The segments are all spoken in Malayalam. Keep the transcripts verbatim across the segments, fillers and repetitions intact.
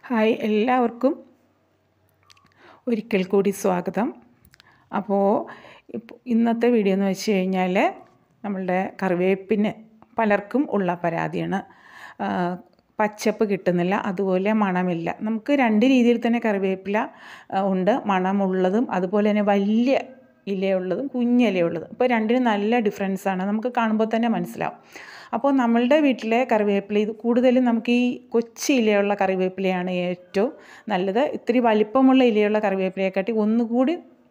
ഹായ്, എല്ലാവർക്കും ഒരിക്കൽ കൂടി സ്വാഗതം. അപ്പോൾ ഇപ്പോൾ ഇന്നത്തെ വീഡിയോ എന്ന് വെച്ച് കഴിഞ്ഞാൽ നമ്മളുടെ കറിവേപ്പിന് പലർക്കും ഉള്ള പരാതിയാണ്. പച്ചപ്പ് കിട്ടുന്നില്ല, അതുപോലെ മണമില്ല. നമുക്ക് രണ്ട് രീതിയിൽ തന്നെ കറിവേപ്പില ഉണ്ട്, മണമുള്ളതും അതുപോലെ തന്നെ വലിയ ഇലയുള്ളതും കുഞ്ഞിലയുള്ളതും. ഇപ്പോൾ രണ്ടിനും നല്ല ഡിഫറൻസാണ്, നമുക്ക് കാണുമ്പോൾ തന്നെ മനസ്സിലാവും. അപ്പോൾ നമ്മളുടെ വീട്ടിലെ കറിവേപ്പില ഇത് കൂടുതലും നമുക്ക് ഈ കൊച്ചി ഇലയുള്ള കറിവേപ്പിലയാണ് ഏറ്റവും നല്ലത്. ഇത്തിരി വലിപ്പമുള്ള ഇലയുള്ള കറിവേപ്പിലയെക്കാട്ടി ഒന്നുകൂടി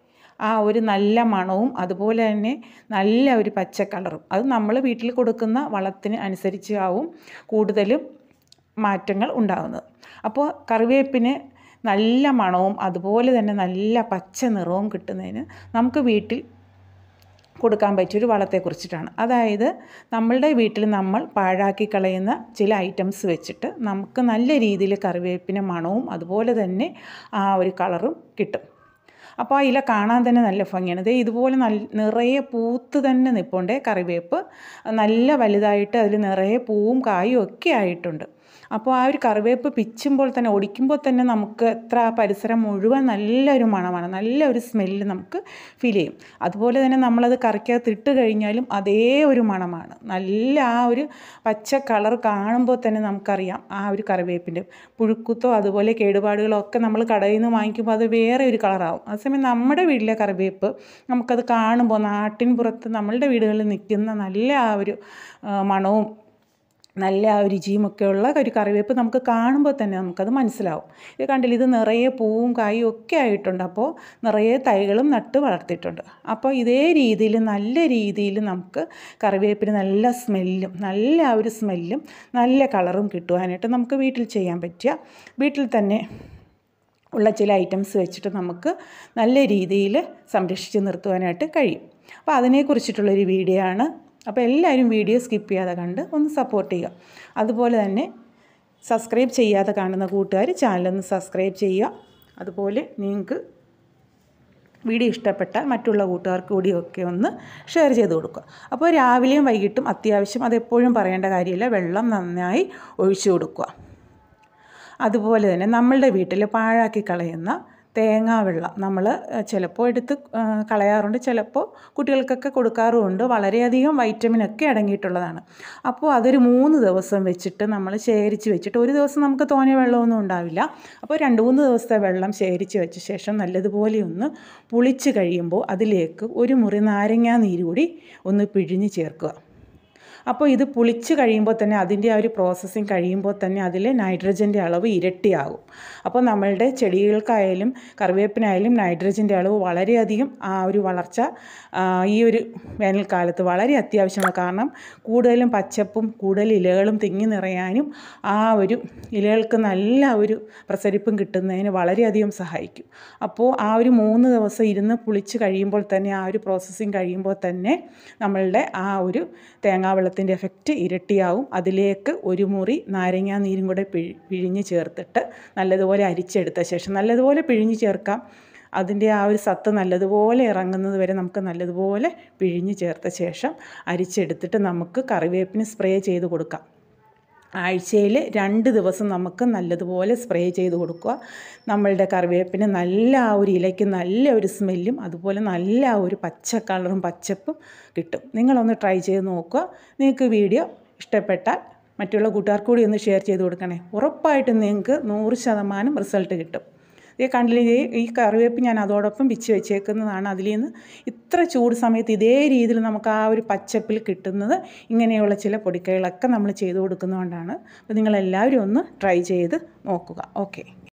ആ ഒരു നല്ല മണവും അതുപോലെ തന്നെ നല്ല ഒരു പച്ച കളറും, അത് നമ്മൾ വീട്ടിൽ കൊടുക്കുന്ന വളത്തിന് അനുസരിച്ച് ആവും കൂടുതലും മാറ്റങ്ങൾ ഉണ്ടാകുന്നത്. അപ്പോൾ കറിവേപ്പിന് നല്ല മണവും അതുപോലെ തന്നെ നല്ല പച്ച നിറവും കിട്ടുന്നതിന് നമുക്ക് വീട്ടിൽ കൊടുക്കാൻ പറ്റിയൊരു വളത്തെക്കുറിച്ചിട്ടാണ്. അതായത് നമ്മളുടെ വീട്ടിൽ നമ്മൾ പാഴാക്കി കളയുന്ന ചില ഐറ്റംസ് വെച്ചിട്ട് നമുക്ക് നല്ല രീതിയിൽ കറിവേപ്പിന് മണവും അതുപോലെ തന്നെ ആ ഒരു കളറും കിട്ടും. അപ്പോൾ ആ ഇല കാണാൻ തന്നെ നല്ല ഭംഗിയാണ്. ഇത് ഇതുപോലെ നല്ല നിറയെ പൂത്ത് തന്നെ നിൽപ്പുണ്ട്. കറിവേപ്പ് നല്ല വലുതായിട്ട് അതിൽ നിറയെ പൂവും കായും ഒക്കെ ആയിട്ടുണ്ട്. അപ്പോൾ ആ ഒരു കറിവേപ്പ് പിച്ചുമ്പോൾ തന്നെ ഒടിക്കുമ്പോൾ തന്നെ നമുക്ക് എത്ര പരിസരം മുഴുവൻ നല്ലൊരു മണമാണ്, നല്ലൊരു സ്മെല്ല് നമുക്ക് ഫീൽ ചെയ്യും. അതുപോലെ തന്നെ നമ്മളത് കറിക്കകത്ത് ഇട്ട് കഴിഞ്ഞാലും അതേ ഒരു മണമാണ്. നല്ല ആ ഒരു പച്ച കളർ കാണുമ്പോൾ തന്നെ നമുക്കറിയാം ആ ഒരു കറിവേപ്പിൻ്റെ പുഴുക്കുത്തോ അതുപോലെ കേടുപാടുകളോ ഒക്കെ നമ്മൾ കടയിൽ നിന്ന് വാങ്ങിക്കുമ്പോൾ അത് വേറെ ഒരു കളറാവും. അതേസമയം നമ്മുടെ വീട്ടിലെ കറിവേപ്പ് നമുക്കത് കാണുമ്പോൾ നാട്ടിൻ പുറത്ത് നമ്മളുടെ വീടുകളിൽ നിൽക്കുന്ന നല്ല ആ ഒരു മണവും നല്ല ആ രുചിയുമൊക്കെ ഉള്ള ഒരു കറിവേപ്പ് നമുക്ക് കാണുമ്പോൾ തന്നെ നമുക്കത് മനസ്സിലാവും. ഇത് കണ്ടില്ല, ഇത് നിറയെ പൂവും കായും ഒക്കെ ആയിട്ടുണ്ട്. അപ്പോൾ നിറയെ തൈകളും നട്ട് വളർത്തിയിട്ടുണ്ട്. അപ്പോൾ ഇതേ രീതിയിൽ നല്ല രീതിയിൽ നമുക്ക് കറിവേപ്പിന് നല്ല സ്മെല്ലും നല്ല ആ ഒരു സ്മെല്ലും നല്ല കളറും കിട്ടുവാനായിട്ട് നമുക്ക് വീട്ടിൽ ചെയ്യാൻ പറ്റിയ വീട്ടിൽ തന്നെ ഉള്ള ചില ഐറ്റംസ് വെച്ചിട്ട് നമുക്ക് നല്ല രീതിയിൽ സംരക്ഷിച്ച് നിർത്തുവാനായിട്ട് കഴിയും. അപ്പോൾ അതിനെക്കുറിച്ചിട്ടുള്ളൊരു വീഡിയോ ആണ്. അപ്പോൾ എല്ലാവരും വീഡിയോ സ്കിപ്പ് ചെയ്യാതെ കണ്ട് ഒന്ന് സപ്പോർട്ട് ചെയ്യുക. അതുപോലെ തന്നെ സബ്സ്ക്രൈബ് ചെയ്യാതെ കാണുന്ന കൂട്ടുകാർ ചാനലൊന്ന് സബ്സ്ക്രൈബ് ചെയ്യുക. അതുപോലെ നിങ്ങൾക്ക് വീഡിയോ ഇഷ്ടപ്പെട്ടാൽ മറ്റുള്ള കൂട്ടുകാർക്ക് കൂടിയൊക്കെ ഒന്ന് ഷെയർ ചെയ്ത് കൊടുക്കുക. അപ്പോൾ രാവിലെയും വൈകിട്ടും അത്യാവശ്യം അതെപ്പോഴും പറയേണ്ട കാര്യമില്ല, വെള്ളം നന്നായി ഒഴിച്ചു കൊടുക്കുക. അതുപോലെ തന്നെ നമ്മളുടെ വീട്ടിൽ പാഴാക്കി കളയുന്ന തേങ്ങാവെള്ളം നമ്മൾ ചിലപ്പോൾ എടുത്ത് കളയാറുണ്ട്, ചിലപ്പോൾ കുട്ടികൾക്കൊക്കെ കൊടുക്കാറുമുണ്ട്. വളരെയധികം വൈറ്റമിനൊക്കെ അടങ്ങിയിട്ടുള്ളതാണ്. അപ്പോൾ അതൊരു മൂന്ന് ദിവസം വെച്ചിട്ട് നമ്മൾ ശേഖരിച്ച് വെച്ചിട്ട്, ഒരു ദിവസം നമുക്ക് തോനെ വെള്ളമൊന്നും ഉണ്ടാവില്ല. അപ്പോൾ രണ്ട് മൂന്ന് ദിവസത്തെ വെള്ളം ശേഖരിച്ച് വെച്ച ശേഷം നല്ലതുപോലെ ഒന്ന് പുളിച്ച് കഴിയുമ്പോൾ അതിലേക്ക് ഒരു മുറി നാരങ്ങാ നീര് കൂടി ഒന്ന് പിഴിഞ്ഞ് ചേർക്കുക. അപ്പോൾ ഇത് പുളിച്ച് കഴിയുമ്പോൾ തന്നെ അതിൻ്റെ ആ ഒരു പ്രോസസ്സിങ് കഴിയുമ്പോൾ തന്നെ അതിൽ നൈട്രജൻ്റെ അളവ് ഇരട്ടിയാകും. അപ്പോൾ നമ്മളുടെ ചെടികൾക്കായാലും കറിവേപ്പിനായാലും നൈട്രജൻ്റെ അളവ് വളരെയധികം ആ ഒരു വളർച്ച ഈ ഒരു വേനൽക്കാലത്ത് വളരെ അത്യാവശ്യമാണ്. കാരണം കൂടുതലും പച്ചപ്പും കൂടുതൽ ഇലകളും തിങ്ങി നിറയാനും ആ ഒരു ഇലകൾക്ക് നല്ല ഒരു പ്രസരിപ്പും കിട്ടുന്നതിന് വളരെയധികം സഹായിക്കും. അപ്പോൾ ആ ഒരു മൂന്ന് ദിവസം ഇരുന്ന് പുളിച്ച് കഴിയുമ്പോൾ തന്നെ ആ ഒരു പ്രോസസ്സിങ് കഴിയുമ്പോൾ തന്നെ നമ്മളുടെ ആ ഒരു തേങ്ങാവെള്ളത്തിൻ്റെ എഫക്റ്റ് ഇരട്ടിയാവും. അതിലേക്ക് ഒരു മുറി നാരങ്ങാ നീരും കൂടെ പിഴി പിഴിഞ്ഞ് ചേർത്തിട്ട് നല്ലതുപോലെ അരിച്ചെടുത്ത ശേഷം, നല്ലതുപോലെ പിഴിഞ്ഞ് ചേർക്കാം, അതിൻ്റെ ആ ഒരു സത്ത് നല്ലതുപോലെ ഇറങ്ങുന്നത് വരെ നമുക്ക് നല്ലതുപോലെ പിഴിഞ്ഞ് ചേർത്ത ശേഷം അരിച്ചെടുത്തിട്ട് നമുക്ക് കറിവേപ്പിന് സ്പ്രേ ചെയ്ത് കൊടുക്കാം. ആഴ്ചയിൽ രണ്ട് ദിവസം നമുക്ക് നല്ലതുപോലെ സ്പ്രേ ചെയ്ത് കൊടുക്കുക. നമ്മളുടെ കറിവേപ്പിന് നല്ല ആ ഒരു ഇലയ്ക്ക് നല്ല ഒരു സ്മെല്ലും അതുപോലെ നല്ല ആ ഒരു പച്ച കളറും പച്ചപ്പും കിട്ടും. നിങ്ങളൊന്ന് ട്രൈ ചെയ്ത് നോക്കുക. നിങ്ങൾക്ക് വീഡിയോ ഇഷ്ടപ്പെട്ടാൽ മറ്റുള്ള കൂട്ടുകാർക്ക് കൂടി ഒന്ന് ഷെയർ ചെയ്ത് കൊടുക്കണേ. ഉറപ്പായിട്ടും നിങ്ങൾക്ക് നൂറ് ശതമാനം റിസൾട്ട് കിട്ടും. ഇതേ കണ്ടില്ലേ, ഈ കറിവേപ്പ് ഞാൻ അതോടൊപ്പം പിച്ച് വെച്ചേക്കുന്നതാണ്. അതിൽ നിന്ന് ഇത്ര ചൂട് സമയത്ത് ഇതേ രീതിയിൽ നമുക്ക് ആ ഒരു പച്ചപ്പിൽ കിട്ടുന്നത് ഇങ്ങനെയുള്ള ചില പൊടിക്കൈകളൊക്കെ നമ്മൾ ചെയ്തു കൊടുക്കുന്നതുകൊണ്ടാണ്. അപ്പോൾ നിങ്ങളെല്ലാവരും ഒന്ന് ട്രൈ ചെയ്ത് നോക്കുക. ഓക്കെ.